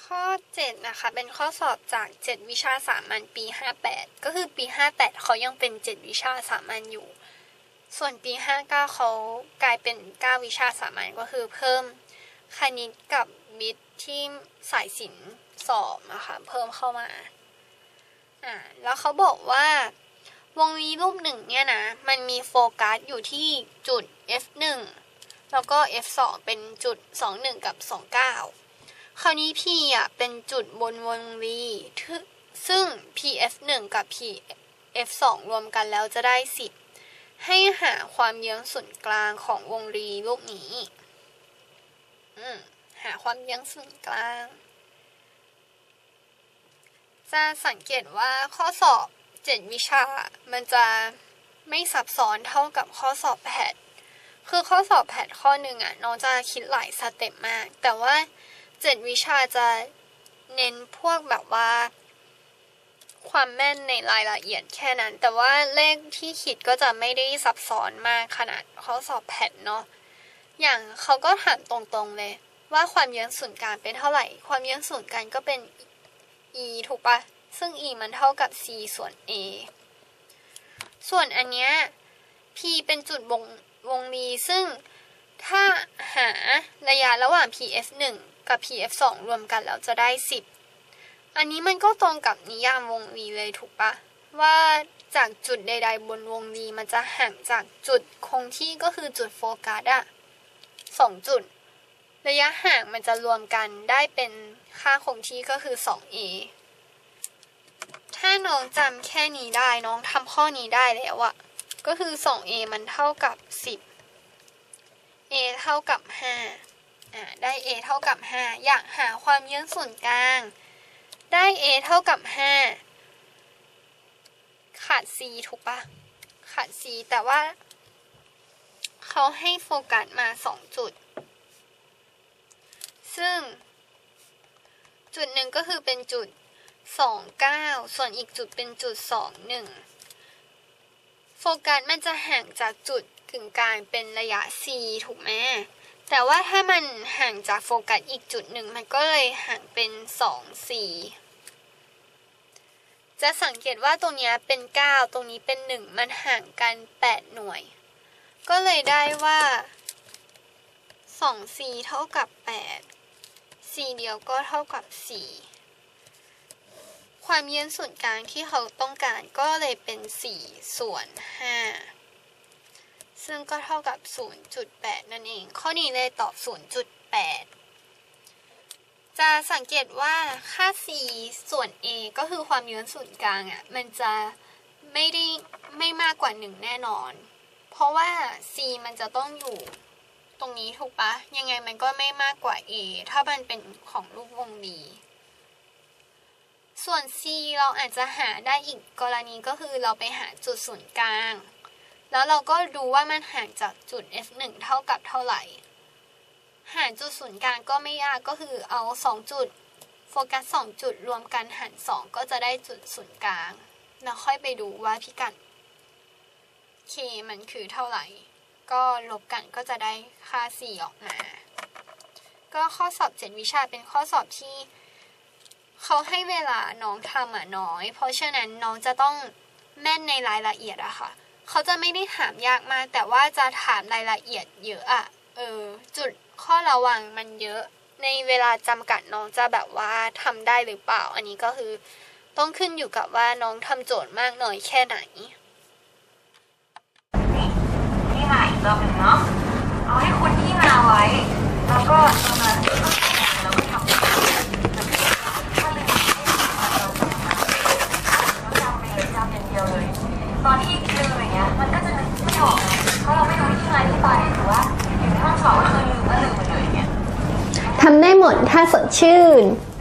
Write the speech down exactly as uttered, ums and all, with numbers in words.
ข้อเจ็ดนะคะเป็นข้อสอบจากเจ็ดวิชาสามัญปีห้าแปดก็คือปีห้าแปดเขายังเป็นเจ็ดวิชาสามัญอยู่ส่วนปีห้าเก้าเขากลายเป็นเก้าวิชาสามัญก็คือเพิ่มคณิตกับวิทย์ที่สายศิลป์สอบนะคะเพิ่มเข้ามาอ่าแล้วเขาบอกว่าวงรีรูปหนึ่งเนี่ยนะมันมีโฟกัสอยู่ที่จุด เอฟ หนึ่ง แล้วก็ เอฟ สอง เป็นจุดสองสิบเอ็ดกับยี่สิบเก้าคราวนี้ P อ่ะเป็นจุดบนวงรีซึ่ง พี เอฟ หนึ่ง กับ พี เอฟ สอง รวมกันแล้วจะได้สิบให้หาความเยื้องศูนย์กลางของวงรีรูปนี้อืมหาความเยื้องศูนย์กลางจะสังเกตว่าข้อสอบเจ็ดวิชามันจะไม่ซับซ้อนเท่ากับข้อสอบแพทคือข้อสอบแพทข้อหนึ่งอ่ะน้องจะคิดหลายสเต็ปมากแต่ว่าเจ็ดวิชาจะเน้นพวกแบบว่าความแม่นในรายละเอียดแค่นั้นแต่ว่าเลขที่คิดก็จะไม่ได้ซับซ้อนมากขนาดข้อสอบแพทเนาะอย่างเขาก็ถามตรงๆเลยว่าความเยื้องศูนย์กลางเป็นเท่าไหร่ความเยื้องศูนย์กลางก็เป็น e ถูกปะซึ่ง e มันเท่ากับ c ส่วน a ส่วนอันเนี้ย p เป็นจุดวงวงรีซึ่งถ้าหาระยะระหว่าง พี เอฟ หนึ่ง กับ พี เอฟ สอง รวมกันแล้วจะได้สิบอันนี้มันก็ตรงกับนิยามวงรีเลยถูกปะว่าจากจุดใดๆบนวงรีมันจะห่างจากจุดคงที่ก็คือจุดโฟกัสอะสองจุดระยะห่างมันจะรวมกันได้เป็นค่าคงที่ก็คือ สอง เอ ถ้าน้องจำแค่นี้ได้น้องทำข้อนี้ได้แล้วอะก็คือ สอง เอ มันเท่ากับสิบ a เท่ากับห้าอ่าได้ a เท่ากับห้าอยากหาความเยื้องศูนย์กลางได้ a เท่ากับห้าขาด c ถูกปะขาด c แต่ว่าเขาให้โฟกัสมาสองจุดซึ่งจุดหนึ่งก็คือเป็นจุดสองสิบเก้าส่วนอีกจุดเป็นจุดสองสิบเอ็ดโฟกัสมันจะห่างจากจุดกึ่งกลางเป็นระยะ c ถูกไหมแต่ว่าถ้ามันห่างจากโฟกัสอีกจุดหนึ่งมันก็เลยห่างเป็นสอง สี่จะสังเกตว่าตรงนี้เป็นเก้าตรงนี้เป็นหนึ่งมันห่างกันแปดหน่วยก็เลยได้ว่าสอง สี่เท่ากับแปด สี่เดียวก็เท่ากับสี่ความเยื้องศูนย์กลางที่เขาต้องการก็เลยเป็นสี่ส่วนห้าซึ่งก็เท่ากับ ศูนย์จุดแปด นั่นเองข้อนี้เลยตอบ ศูนย์จุดแปด จะสังเกตว่าค่า c ส่วน a ก็คือความเยื้องศูนย์กลางอ่ะมันจะไม่ได้ไม่มากกว่าหนึ่งแน่นอนเพราะว่า c มันจะต้องอยู่ตรงนี้ถูกปะยังไงมันก็ไม่มากกว่า a ถ้ามันเป็นของรูปวงรีส่วน c เราอาจจะหาได้อีกกรณีก็คือเราไปหาจุดศูนย์กลางแล้วเราก็ดูว่ามันห่างจากจุด เอฟ หนึ่ง เท่ากับเท่าไหร่หาจุดศูนย์กลางก็ไม่ยากก็คือเอาสองจุดโฟกัสสองจุดรวมกันหารสองก็จะได้จุดศูนย์กลางแล้วค่อยไปดูว่าพิกัด k มันคือเท่าไหร่ก็ลบกันก็จะได้ค่า c ออกมาก็ข้อสอบเจ็ดวิชาเป็นข้อสอบที่เขาให้เวลาน้องทำอ่ะน้อยเพราะฉะนั้นน้องจะต้องแม่นในรายละเอียดอะค่ะเขาจะไม่ได้ถามยากมากแต่ว่าจะถามรายละเอียดเยอะอะเออจุดข้อระวังมันเยอะในเวลาจำกัดน้องจะแบบว่าทำได้หรือเปล่าอันนี้ก็คือต้องขึ้นอยู่กับว่าน้องทำโจทย์มากน้อยแค่ไหนที่มาอีกรอบหนึ่งเนาะเอาให้คุณที่มาไว้แล้วก็ตรงนั้นเราก็ทำถ้าเป็นเราจำไปเลยจำอย่างเดียวเลยตอนที่ลืมอย่างเงี้ยมันก็จะนึกไม่ออกเพราะเราไม่รู้ที่มาที่ไปหรือว่าอยู่ในห้องสอบก็คือลืมก็ลืมไปเลยอย่างเงี้ยทำได้หมดถ้าสดชื่น